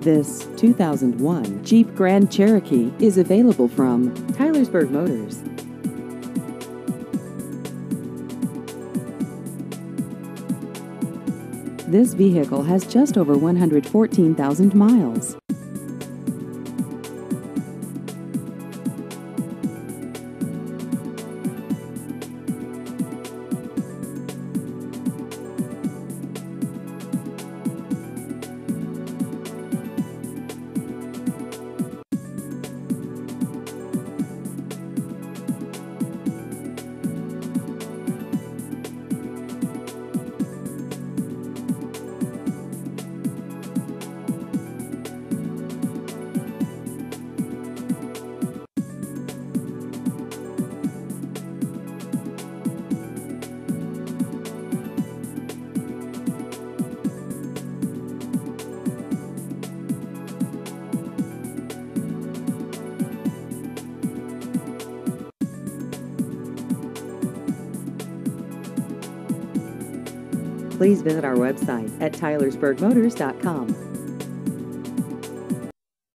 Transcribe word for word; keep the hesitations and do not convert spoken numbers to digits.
This two thousand one Jeep Grand Cherokee is available from Tylersburg Motors. This vehicle has just over one hundred fourteen thousand miles. Please visit our website at Tylersburg Motors dot com.